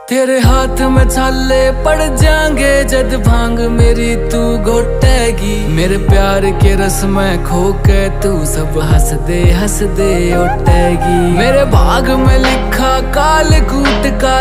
तेरे हाथ में छाले पड़ जाएंगे जद भांग मेरी तू घोटेगी। मेरे प्यार के रस में खो के तू सब हंस दे उठेगी। मेरे भाग में लिखा काल कूट का